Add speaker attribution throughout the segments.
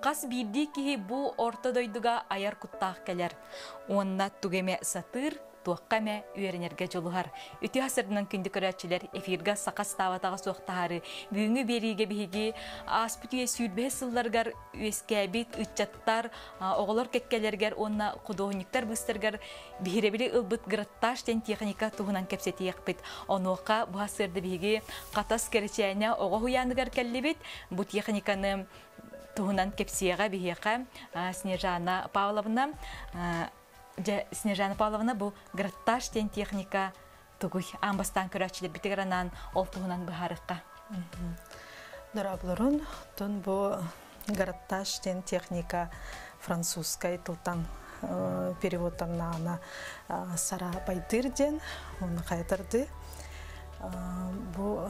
Speaker 1: Қас бирди кихи бу ортодойдуга аяр куттақ келер. Онна тугеме сатыр, туаққаме үйеренерге жолуғар. Үті асырдынан күнді көрәтшілер эфирға сақас таватаға соқтағары, бүгінгі бериге бігі аспытуе сүйірбе сылларғар өскәбет, үтчаттар, оғылар кеккелергер, онна құдоғынықтар бұстырғар бігіребілі ұлбыт ғыратташ тен техника туғынан кәпсеті еқпет. Онуаққа бұ асырды бігі қатас кәрічәне оғы хуяныгар кәллебет, бұ техниканы туғынан кәпсеға бігеға Снежана Павловна Снежана Павловна бұл гратташ тен техника тугуй амбастан көрәтшілер бітігіранан ол туғынан бұхарыққа.
Speaker 2: Дорабларын, тон бұл гратташ тен техника французскай тылтан переводтарына сара байдырден, оны қайтырды. Бұл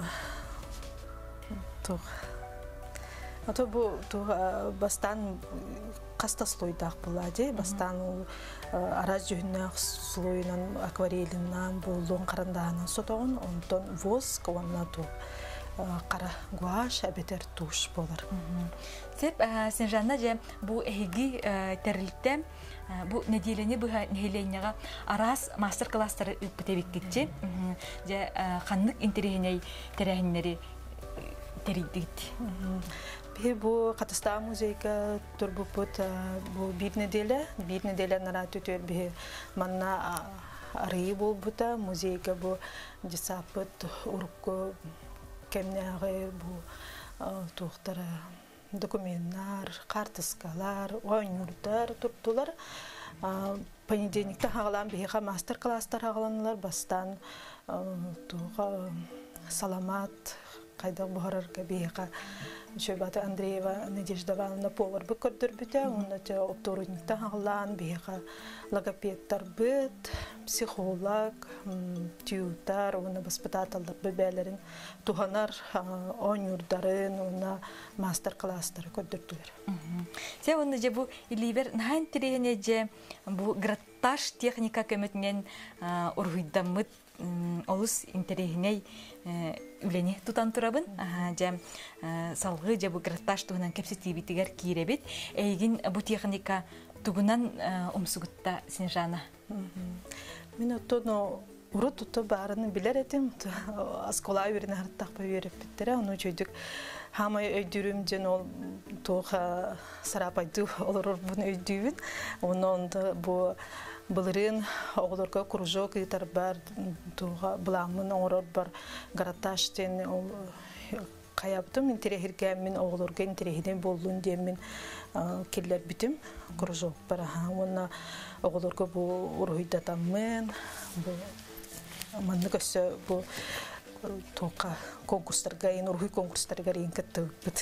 Speaker 2: Ото бу бастан каста слойдак булади, бастан араз жөннак слойнан акварелинан болдон карандаанан сотогон, онтон воск онна ту кара гуаш абетер туш болар.
Speaker 1: Сеп Снежана же бу эги терилте бу неделени бу нехеленяга араз мастер-класстары үппетебик кетчи. Же ханнык интерегеней терехиннери теридит.
Speaker 2: Бу катыста музейка турбупут бу бир неделя нара төтөр бе манна арый болбута музейка бу дисапыт урукко кемнеге бу тухтара документтар, картыскалар, ойнурдар туртулар. Понедельникте хагалан бега мастер-класстар хагаланлар бастан туга саламат кайда бухарарга бега Шөбаты Андреева Надежда Ивановна повар бы көрдір біте, оны те опторунникта ағылан, бейға логопедтар бүт, психолог, тиютар, оны воспитаталдар бәлерін, туғанар ойнюрдарын, оны мастер-класстары көрдірділер.
Speaker 1: Се оны же бұл илибер нәйін тірегіне же бұл гратташ техника көмітінен ұрғыдамыд олыс интерегіней үлені тұтан тұрабын. Салғы же бұл гратташ тұғынан кәпсетебетігер кейребет. Әйгін бұл техника тұғынан ұмсығытта Снежана.
Speaker 2: Мен оттоны ұры тұты барыны білер әтім. Аскола өріне ғырттақ ба өріп біттірі. Оны жөйдік хамай өйдірімден ол тұға сарапайды олар бұны өйдүйін. Оны бұл Былырын оғылырға кружок етар бар, бұламын оңырыр бар гараташтен қаяптым. Интерехерге мен оғылырға интерехеден болуын деймін келер бітім кружок бар. Оны оғылырға бұл ұрғыдатамын, манны көсі бұл тоқа конкурстарға, ұрғый конкурстарға рейін кәтті өкпіт.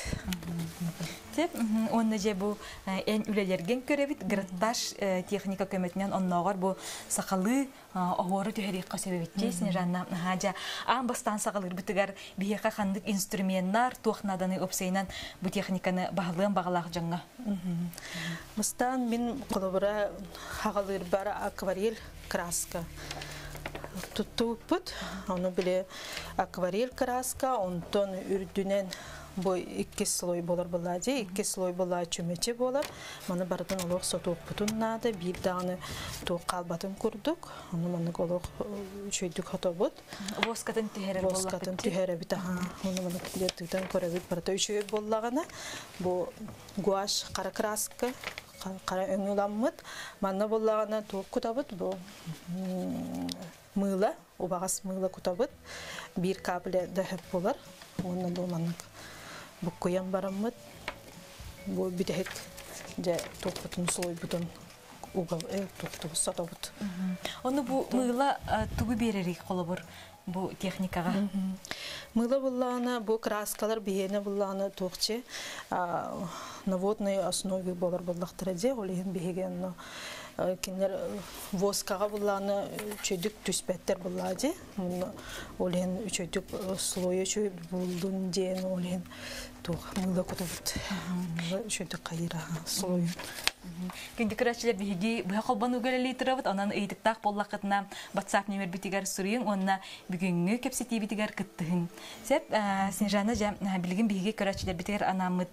Speaker 1: Онны же бұл ән үлелерген көребіт, гратташ техника көметінен оннағар бұл сақалы оғыры түйерек қасебебетте, Снежана. Аң бастан сақалыр бұтығар бейеқа қандық инструментнар туақнаданы өпсейінен бұл техниканы бағылығын бағалақ жаңға.
Speaker 2: Бастан мен қолыбыра қағалыр бары акварель краска. Тұттуыппыт, оны біле акварель краска, онтон үрдінен бой 2 слой болар болады, 2 слой бола чөмече болар. Маны бардын олық сотуыппытын нады, бір дағыны туық қалбатын күрдік. Оны маны олық шөйдік хотобыт.
Speaker 1: Воскатын түйері болақ.
Speaker 2: Воскатын түйері біт, оны маны күлеттіктен көрәбіт барда үшөй болағына. Бұл гуаш қара краска, қара өңіламыд. Маны болағына туық күтабыт, бұл мыла, убағас мыла күтабыт. Бір кабілі дәхіп болар. Оны бұл манық бұққыян барамыд. Бұл бітәхет жа тоқпытын солой бұтын уғал тоқтығы сатабыт.
Speaker 1: Оны бұл мыла түгі беререк қолы бұр бұл техникаға?
Speaker 2: Мыла бұллағына, бұл краскалар бейені бұллағына тоқче наводной основе болар бұллақтыра де, олеген бейген кенер воскаға бұллағына чөйдік түспәттер бұллады. Олеген чөйдік слойы чөй бұлдың дейін олеген мыла көтөбіт. Чөйдік қайыра слойын.
Speaker 1: Кенді көрәтшілер бейге бұға қолбан өгелелей тұрабыт, онан ұйдықтақ боллақытына WhatsApp нөмір бітігер сұрыйын, онына бүгінгі кепсетей бітігер күттігін. Сәп, Снежана білген бейге көрәтшілер бітігер анамыд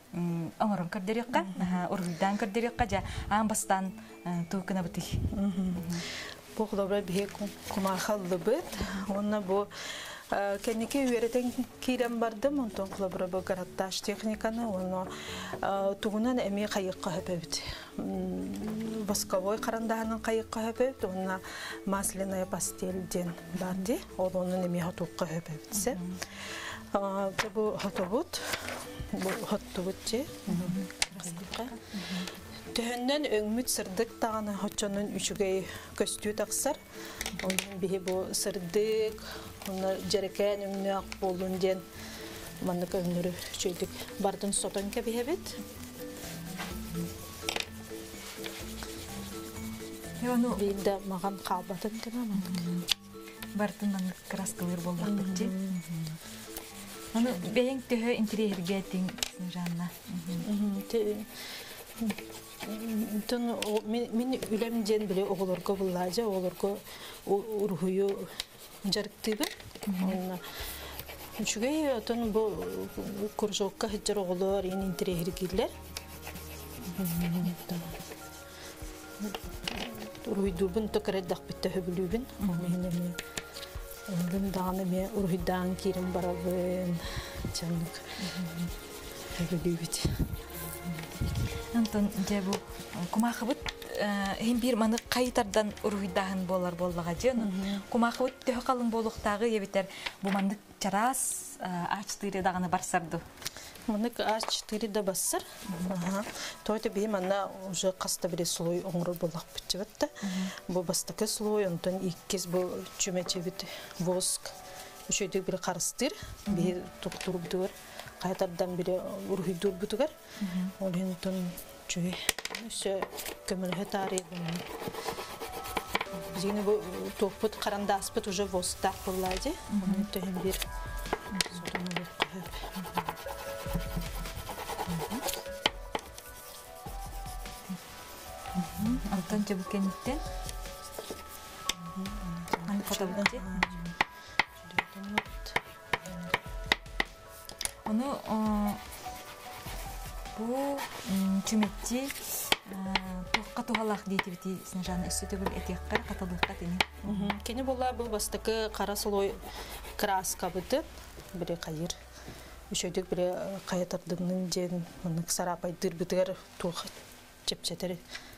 Speaker 1: оңорон көрдөрөкка, ургуйдан көрдөрөкка жа амбастан туукына бутый.
Speaker 2: Бу хлобра бие кумахаллы бит. Онна бу кенеке үйрәтен кирен бардым, онтон хлобра бу гаратташ техниканы, оны тугунан эми кайыкка хөпөбүт. Восковой карандаһынын кайыкка хөпөбүт, онна масляная пастельден барды, ол онун эми хатукка хөпөбүтсе. Бу хатобут, бу хаттобут же. Төһөннән өңмүт сырдык таганы хочонун үчүгей көстүү таксар. Онун бии бу сырдык, оны жерекен өңнөк болун ден мандык өңнөрү чөйдүк бардын сотон кебиһебит.
Speaker 1: Йону
Speaker 2: Бийде маган калбатын тема мандык.
Speaker 1: бартын мандык краскалар болмактык же. Аны бең төһө интерьерге тиң жанна.
Speaker 2: Мен үлемден биле оголорго буллажа, оголорго урхую жарыктыбы. Үчүгей отон бу куржокка хеджер оголор ин интерьер киллер. Урхуйдубун токреддак битте хөбүлүбүн. Менеме Ondan dağını me urhidan kirim barabın canlık höbülübüt.
Speaker 1: Антон же бу кумахыбыт hem bir маны кайтардан урхидагын болар боллага же. Кумахыбыт төхө калын болуктагы ебитер бу мандык чарас А4 даганы барсарды.
Speaker 2: Мынык А4 да бассар. Тойты бейм ана уже каста бире слой оңру болак битчебетте. Бу бастакы слой онтон иккиз бу чүмечебит воск. Үшөйдүк бире карыстыр, бир туктуруп кайтардан бире урхидур бутугар. Олентон чүй өсө көмөлгө тарый бу. Жени бу топут карандаспыт уже востак буллайды. Онтон hem бир
Speaker 1: Антон же бу кенттен аны фотобутте. Оны бу чүметти токка тухалак дейтибити Снежана өссөтөгүл этеккар каталыкка тени.
Speaker 2: Кени болла бу бастакы кара слой краска быты бире кайыр. Үшөйдүк бире каятардынын жен мыны сарапай дырбытыр тух чепчетери.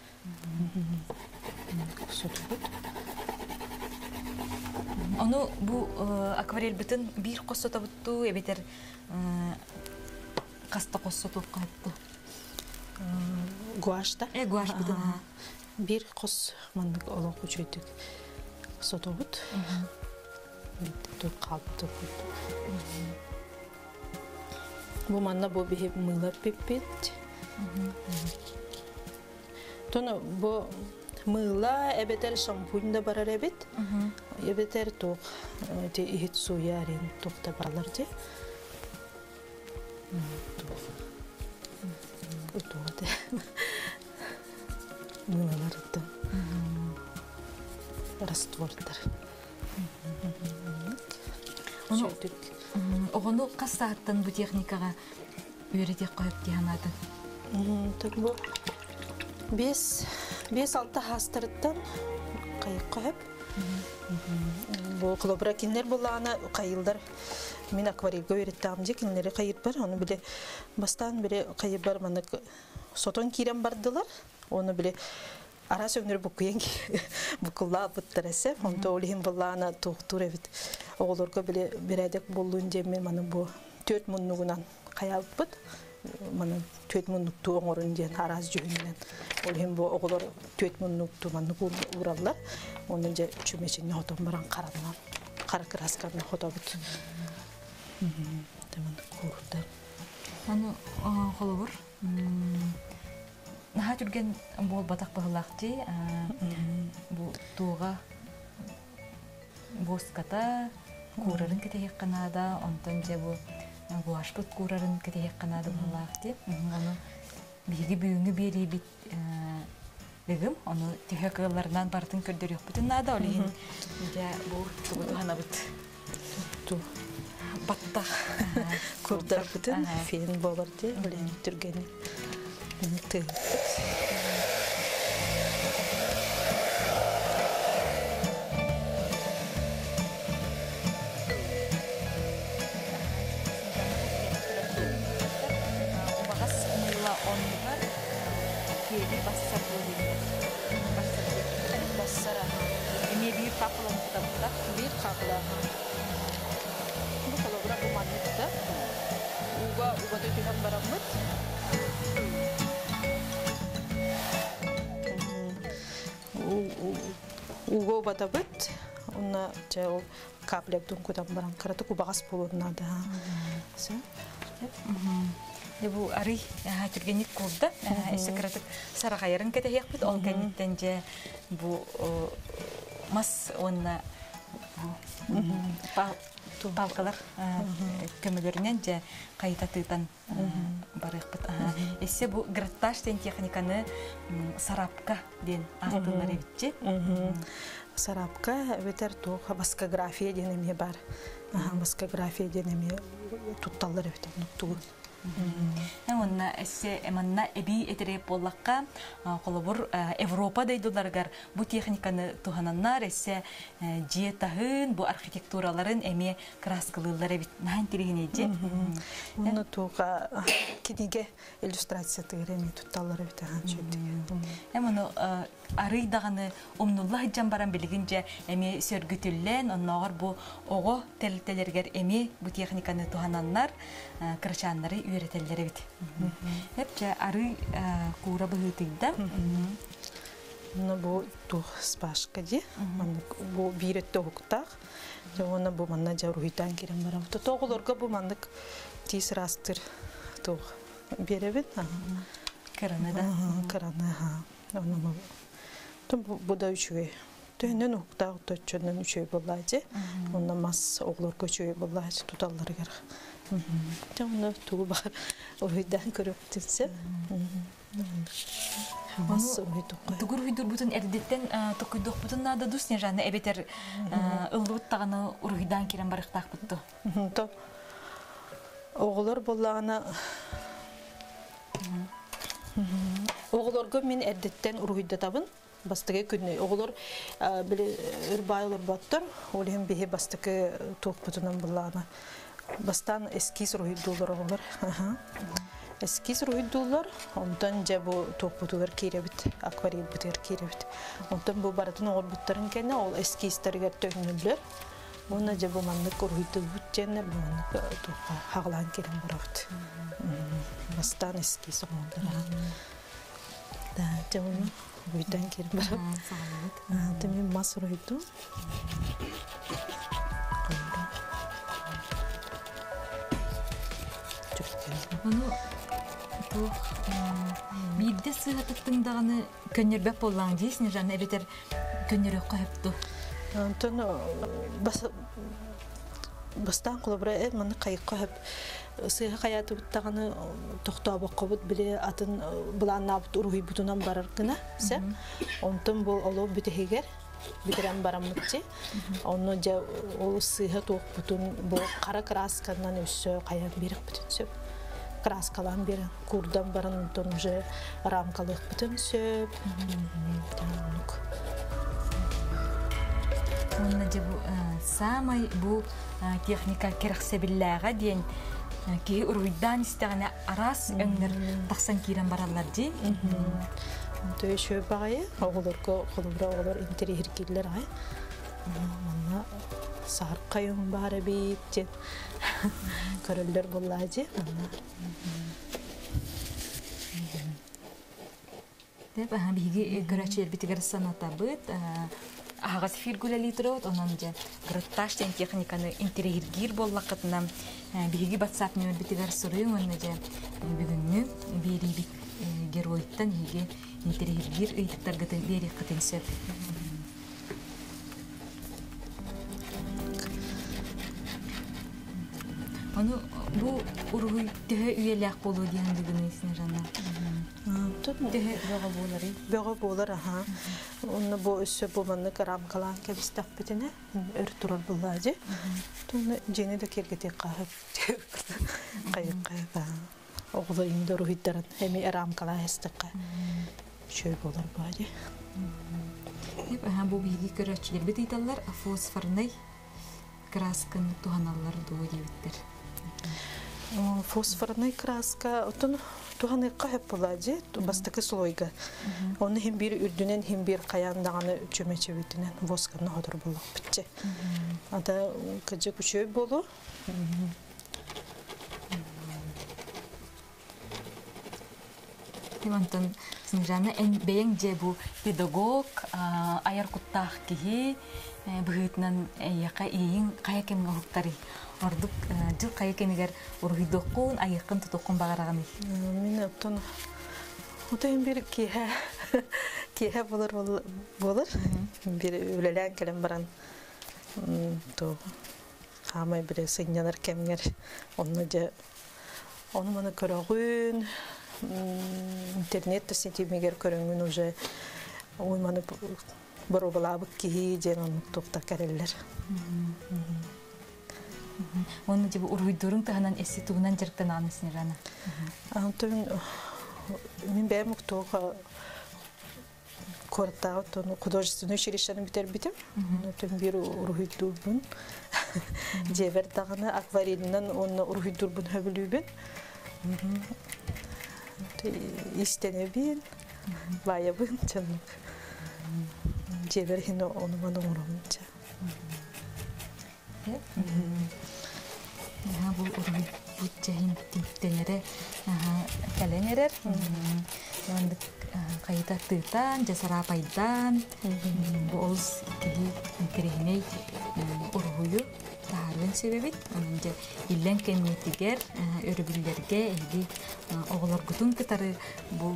Speaker 1: Onu bu akvarel bütün bir kossota buttu ebiter kasta kossota kattı.
Speaker 2: Guaşta.
Speaker 1: Guaş bütün.
Speaker 2: Bir kos mandık olan kuçuyduk. Soto but. Bitti kaldı. Bu manna bu bir mıla pipit. Тону бу мыла эбетер шампунь да барар эбит. Эбетер ток те ихит суярин токта баралар же. Утуате. Мылаларда. Раствордар.
Speaker 1: Ону кастаттан бу техникага үйрөтөк коюп диянады.
Speaker 2: Так бу 5-6 хастырыттан кайык коюп. Бу клобра киндер булана кайылдар. Мен акварелге үйрөттүм же киндери кайыр бар. Аны биле бастан бире кайыр бар маны сотон кирен бардылар. Оны биле ара сөңнөр букуен букулла буттарасы. Онто олим булана туктур эбит. Оголорго биле бередек болуун жеме маны бу 4 муннугунан каялыппыт. Мана 4 муннукту оңорун ден араз жөнүнөн. Ол hem бу оголор 4 муннукту маны ураллар. Онун же чүмечине хотон баран каранан. Кара красканы хотобут. Деман курда.
Speaker 1: Аны холобур. Наха жүрген бол батак бахылакчы. Бу туга боската курарын кетек канада, онтон же бу гуашпыт курарын кетек канада булакты. Аны биги бүгүнгү бери бит дегим, аны техникалардан бартын көрдөрөк бүтүн нада олин. Я бу тугу ханабыт.
Speaker 2: Ту
Speaker 1: Баттах.
Speaker 2: Курдар бүтін фен болар де, олен түргені. Тыгып.
Speaker 1: Убагас мыйла оннугар кеби бассар болдуңар.
Speaker 2: Бассара.
Speaker 1: Эме бир капылын тутабыта.
Speaker 2: Bir kapıla. Bu kalabura bu manlıkta. Uga dökülen baramız. Uga batabıt. Ona çao kaplep dunkudan baran karatu kubağas bulunna da. Sen?
Speaker 1: Бу ари түргенник курда эсекратык сарагайрын кетехек бит ол кенттенже бу мас онна палкалар көмөлөрүнөн же кайта тыйтан барык бит эсе бу гратташ ден техниканы сарапка ден аттылар эбитчи
Speaker 2: Сарапка ветер то баскография денеме бар. Баскография денеме тутталлар эбитен тугу.
Speaker 1: Онна эссе эманна эби этереп боллакка колобур Европа дейдуларгар бу техниканы тухананнар эссе жиетахын бу архитектураларын эме краскалылар бит нан тиригинеже.
Speaker 2: Уну туга кидиге иллюстрация тегереми тутталлар бит чөйдү.
Speaker 1: Эмону арыйдаганы умнуллах жамбаран билигинже эме сөргүтүллен онногор бу ого телтелергер эме бу техниканы тухананнар крачаннары үйрөтеллери бит. Эпче ары кура быгытыйда.
Speaker 2: Ну бу тух спашка ди. Бу биретте хуктак. Жона бу манна жаруйтан кирен барам. Тоголорго бу мандык тис растыр тух беребит.
Speaker 1: Карана да.
Speaker 2: Карана. Onu bu da üçüye. Dönün hukta töçünün üçüye bolladı. Ondan mas oğlur köçüye bolladı tutalları gar. Onu tuğba o yüzden körüktünse. Mas o yüzden.
Speaker 1: Тугур huydur butun erdetten tokuyduk butun nada dus ne janne ebeter ıllıt tağını uruydan kiren barıqtaq buttu.
Speaker 2: To oğlur bollağına Oğullarga men erdetten uruyda tabın. Bastığı günü oğullar bile ırbaylar battır. Olayım bihe bastığı toğputunan bullağına. Bastan eskiz uruydular oğullar. Eskiz uruydular. Ondan ce bu toğputular kirebit. Akvariyel biter kirebit. Ondan bu baratın oğul butların kene ol eskizlerge töğünürler. Ona ce bu manlık uruydu bütçene bu manlık hağlan kiren baravut. Bastan eskiz oğullar. Да, темно. Үйден келіп барам. Темен масыр ойду.
Speaker 1: Оны бирде сыгатыктың даганы көннөрбөк боллаң дейсин жана эбетер көннөрөк кайыпту.
Speaker 2: Антон бастан кулабра маны кайык кайып сыйга каятып таганы токтообок кобут биле атын буланнабыт уруй бутунан барар гына се онтон бул оло бүтегер битерен барамытчы онно же ол сыйга ток бутун бул кара красканан өссө каян берип бүтүн сөп краскалан бери курдан баран онтон уже рамкалык бүтүн сөп
Speaker 1: Онна же бу самай бу техника керексебиллага дейин ки уруйдан истегене арас өңнөр таксан кирен баралар ди.
Speaker 2: Төй шөй багай, оголорго колубра оголор интерьер киллер ай. Мана сар кайын бары бит. Көрөлдөр боллажы.
Speaker 1: Деп биги көрөчөр битигер саната бит. Агас фиргуля литрот онан же гратташ техниканы интерьергир боллакытына биги WhatsApp нөмер битигер сурыйм онна же бүгүннү бери бит геройттан хиге интерьергир ыйтыктарга бери кытынсып. Onu bu uruğu tühe üyelek bolu diyendigini isine jana. Tühe böğe boları.
Speaker 2: Böğe bolar aha. Onu bu üssü bu manlık ramkalan kebistak bitine ör turur bullacı. Onu jeni de kergetek kahıp kayıp kayıp. Oğlu indi ruhiddaran hemi ramkalan estikka. Şöyle bolar bari.
Speaker 1: Hep bu bilgi köröçler bititallar fosfornay красканы туганаллар дуу дебиттер.
Speaker 2: Фосфорный краска отон туганыкка хеп булади, бастакы слойга. Оны хим бир үрдүнен хим бир каяндаганы чөмечебитинен восканы ходор болуп битче. Ада кыжы күчөй болу.
Speaker 1: Тимантан синжана эн бең же бу педагог аяр куттах кихи быгытнан яка иин кая кемге хуктары ордук жыл кая кемигер ургидоккун айыкын тутуккун багараганы.
Speaker 2: Мен оттон отон бир киhe болор. Бир өлелен келем баран. То хамай бир сыйнялар кемгер. Оны мана көрөгүн интернетте сетимегер көрөнгүн уже ойманы Борубалабы кихи жен тоқта кәрелер.
Speaker 1: Оны жебі ұруйдырың тағынан әсі туғынан жеріктен анысыны жаны?
Speaker 2: Мен бәйім ұқтуға көрттағы художественный училищені бітер бітім. Бір ұруйдырбын. Жебер тағыны акварелінен оны ұруйдырбын хөбілуйбен. Истенебен, байабын жанық. Жебер хино onu bana uğramışça.
Speaker 1: Bu cehin tiptenere kalenerer. Yani kayıta tırtan, jasara paydan, boz kedi interehine uruyu taharın sebebit. Onunca illen kennetiger örübüllerge ehli oğlar gutun kıtarı bu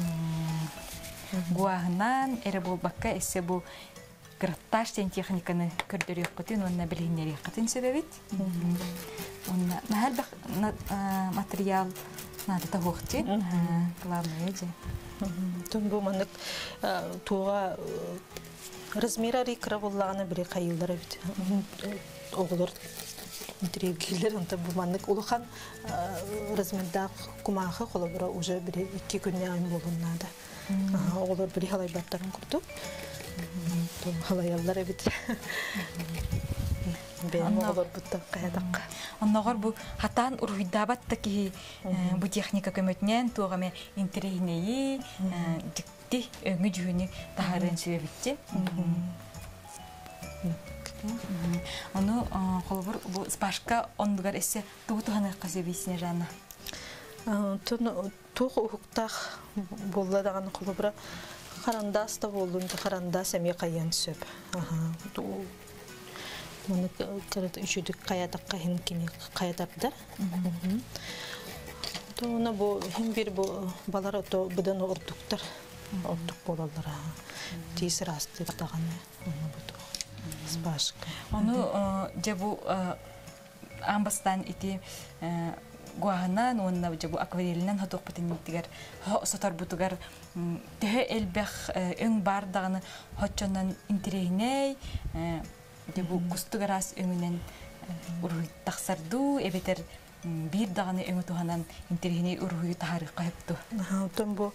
Speaker 1: Guahnan erebol bakka esse bu гратташтен техниканы көрдөрөк кытын, онна билгенери кытын себебит. Онна махал материал надо тавохти. Главное же.
Speaker 2: Тон бу манык туга размеры кравуллаганы бире кайылдары бит. Оглор интерьергилер онта бу манык улухан размерда кумахы колобура уже бире 2 күнне айын болгоннада. Оглор бире халай баттарын курду. Халаяллар бит. Бен оглор бутта каядак.
Speaker 1: Онногор бу хатан уруйдабатта ки бу техника көмөтнен тугаме интерьернеи дикти өңү жүүнү тахарын себебитти. Ону колбур бу спашка ондугар эсе тугутуханы касебисине жана. Тугу укуктах болладаган колбура карандас да болдун, карандас эме каян сөп. Муну кырыт үчүдүк каядакка хинкини каядапдар. Тона бу хим бир бу балар ото будан ордуктар. Ордук болалар. Тесир асты таганы. Спашка. Ону жабу амбастан ити гуаханан онна жабу акварелинен хаток патенттигер сотар бутугар те элбех өң бардаганы хотчондан интерейней жабу кустугарас өңүнен уруй таксарду эбетер бир даганы өңү туханан интерейней уруй тарих кайыпту.
Speaker 2: Отон бу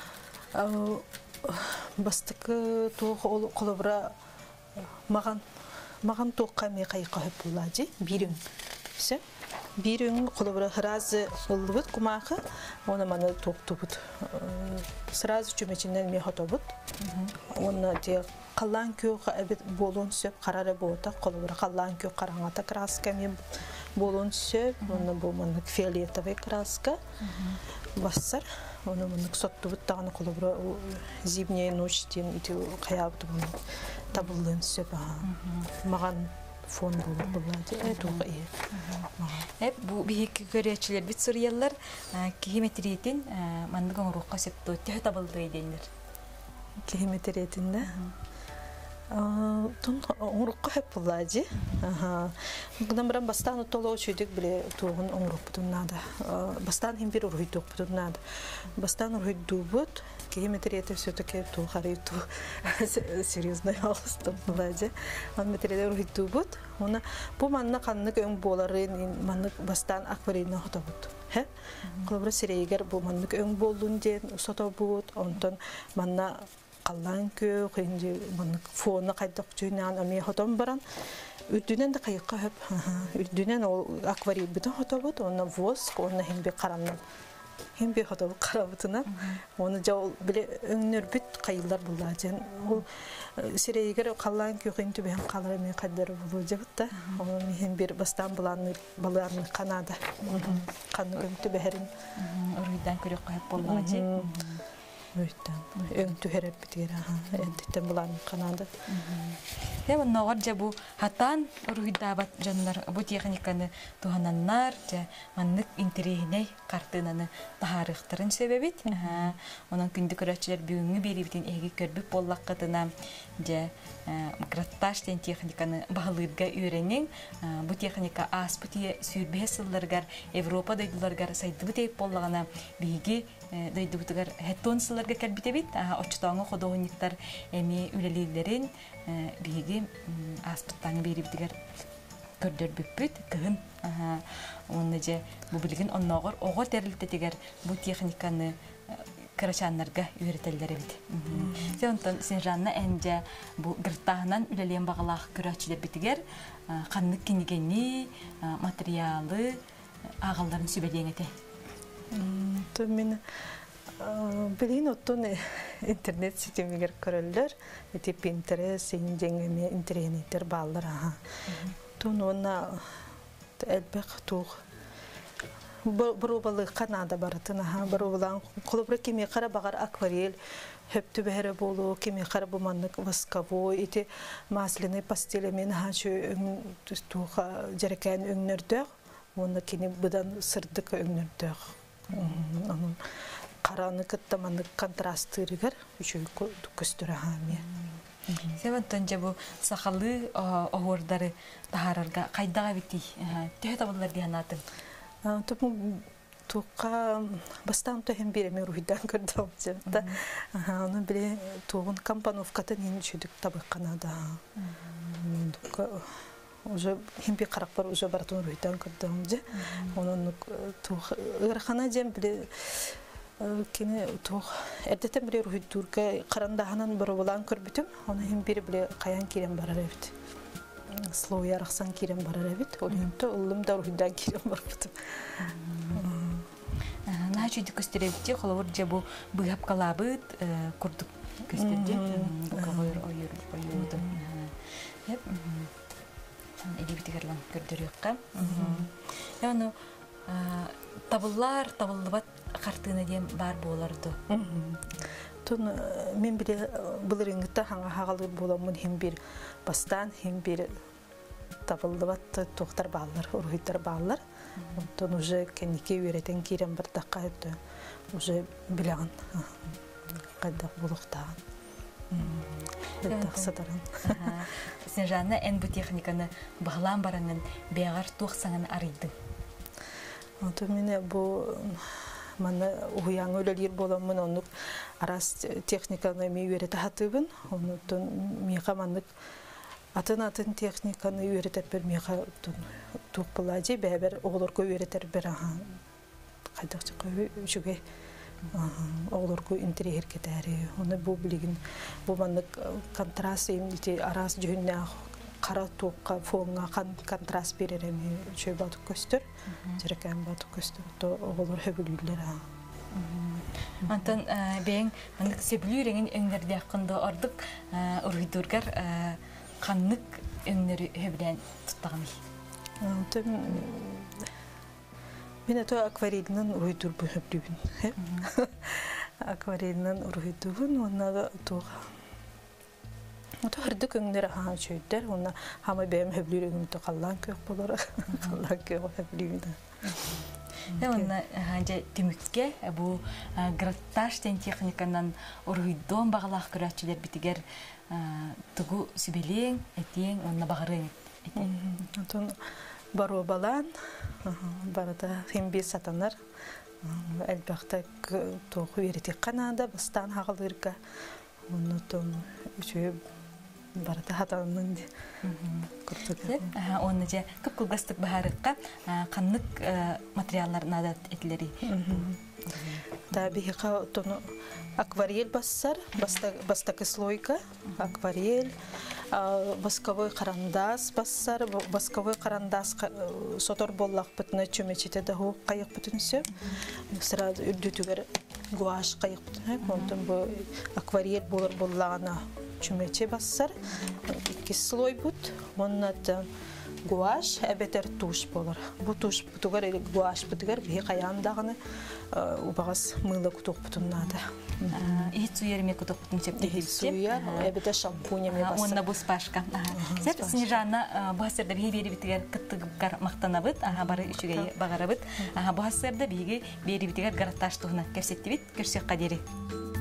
Speaker 2: бастыкы тоо колобра Маған тоққа ме қайыққа хөп болады, бірің. Бірің қолыбыра хыразы ұлыбыд күмақы, оны маны тоқты бұд. Сыразы жүмечінен ме хота бұд. Оны де қалан көйіқі әбет болуын сөп, қарары болуыта, қолыбыра қалан көй қараңата краска мен болуын сөп, оны бұл маны фиолетовый краска бассар. Оны маны сотты бұд тағаны қолыбыра зимней ночтен қаябды бұны. Табылын сөп. Маған фон болады.
Speaker 1: Бу бийик көрөчүлөр бит сурьялар кихиметриетин мандыгын рухка септо тө табылды дейдер.
Speaker 2: Кихиметриетин да? Тун оңрукка хеп булажы. Гынан баран бастан толо чөйдүк биле тугун оңрук бутуннада. Бастан хим бир уруйдук бутуннада. Бастан уруйдубут, километр это всё-таки ту хариту. Серьезно ястым булажы. Ан метрде уруйдубут. Она бу манна каннык өң боларын манны бастан акварельна хотобут. Хэ? Колбра серегер бу маннык өң болдун ден сотобут. Онтон манна қаллан кө кенде мын фонна кайдак жөнан ами хотом баран үдүнен да кайыкка хөп үдүнен ол акварель бүтүн хотобут онна воск онна химби карамнан химби хотобут карабытына оны жол биле өңнөр бүт кайылдар булажен ол сирейгер қаллан кө кенде бен калар эме кайдар болу жабытта оны мен бир бастан буланы баланы канада каны көмтү бехерин
Speaker 1: Урыйдан көрөк кайып болгачы.
Speaker 2: Өйттен, өң түхереп бітігер, әндіктен бұлан қанады.
Speaker 1: Дәуін нағар жа бұ хатан ұрғыдабат жанлар бұ техниканы туғананнар, жа маннық интерегіней қартынаны тахарықтырын себебет. Онан күнді көрәтшілер бүгінгі бері бітін әйгі көрбіп боллақ қытына жа гратташтен техниканы бағылырға үйренің. Бұ техника ас бұтия сүйірбе сылларғар, Европа дойдыларғар сайды бұтейіп боллағына бейгі дойды бұтығар әттон сылларға кәлбіте бет. Очтауыңы қодоғынықтар әме үлелейлерін бейгі ас бұттаңы бері бітігер көрдер бүппіт, күгін. Оны же бұл білген оннағыр оғы тәрілтетігер бұ техниканы карачаннарга үйретелдері бит. Сонтон сен жанна энже бу гыртагынан үлелен багалак көрөчүлөр битигер каннык кинигени материалы агалдарын сүбелеңете.
Speaker 2: То мен билин оттон интернет сетемигер көрөлдөр, эти Pinterest, индеңеме интернеттер баллар. Тон она элбек туг Бурубалы Канада барытына, бурубалан колобра кеме кара багар акварель, хөптү бәһәре болу, кеме кара буманнык восковой, ити масляный пастелемен хачу туга жерекән өңнөрдө, оны кене будан сырдык өңнөрдө. Анын караны кыттаманнык контрасттырыгар, үчөй көстөрө хаме.
Speaker 1: Севантан жабу сахалы огордары тахарарга кайдага бити, төһө табылар диянатын.
Speaker 2: Тупу тука бастан төһен биреме руйдан көрдüm жапта. Аны биле тугун компоновкатын ин чүдүк табыкканада. Тука уже химби карак бар уже бартын руйдан көрдüm же. Онун тук ырхана жем биле кене тук эрдетен биле руйдурга карандаханан бір булан көрбүтүм. Аны химби биле каян кирен барар эбит. Слой ярахсан кирен барар эбит. Олимто улым да руйдан кирен барбытым.
Speaker 1: Начи көстөрөбүтти холовор же бу быгап калабыт курдук көстөрдү. Койор ойурду. Хеп. Элибитигерлен көрдөрөккө. Яны табыллыбат картына дем бар болорду.
Speaker 2: Тун мен биле былырыңгыта хаңа хагалыр боламын хем бир бастан хем бир табылдыбат тоқтар баллар, ургыйтар баллар. Тун уже кенеке үйретен кирен бір даққа өтті. Уже билегін қайдақ болуқтаған. Дақсадаран.
Speaker 1: Сен жанна ән бұ техниканы бағылан бараңын беғар тоқсаңын арыйдың.
Speaker 2: Тун мене бұл мана уяң өлелер боламын, оны арас техниканы мен үйреті хатыбын. Оны тун меға манық атын техниканы үйретіп бір меға туқ бұлади, бәбір оғылырғы үйретер бір қайдақчы қой үшіге оғылырғы интерьер кетәрі. Оны бұл білеген, бұл манық контраст емдеті арас жүйінне қара туққа, фонға контраст береріме үші батық көстір, жерекән батық көстір, оғылыр хөбілілер.
Speaker 1: Антон бәң сөбілі үреңін өңдерді ақында ордық ұрғыдырғар қаннық өңнері хөбілен тұттағымай.
Speaker 2: Мен әті акварелінен ұрғыдыр бұл хөбілін. Акварелінен ұрғыдырын, онна тұға. Үрдік өңнері аға шөйдер, онна хама бәйім хөбілер өңімді қаллан көк болар, қаллан көк хөбілігін.
Speaker 1: Онна ханжа түмүкке бу гратташ тен техниканан ургуйдон багалах көрөчүлөр битигер тугу сүбелең этең онна багырың.
Speaker 2: Антон бару балан барда химби сатанар. Әлбәттә тоғы веретик Канада бастан хагылырга. Онны том үче барда хатанның куртуга.
Speaker 1: Онны же күп күлгастык баһарыкка каннык материаллар надат этлери.
Speaker 2: Табиха тону акварель бассар, бастакы слойка, акварель, восковой карандас бассар, восковой карандас сотор боллак бутына чөмечете дагы кайык бүтүнсө. Сразу үрдүтүгөр гуаш кайык бүтүн. Онтон бу акварель боллагана чөмече бассар, 2 слой бут. Оннан гуаш әбетер туш болар. Бу туш бутугар гуаш бутугар бе каяндагыны убагас мылы кутук бутуннада.
Speaker 1: Ит суерме кутук бутун септе.
Speaker 2: Ит суя, әбетер шампуня ме басар.
Speaker 1: Онна бу спашка. Сеп Снежана бу хасерде бе бери битигер кыттыгар мактанабыт, бары үчүгө багарабыт. Бу хасерде беги бери битигер гаратташ тугуна көрсөттүбүт, көрсөк кадери.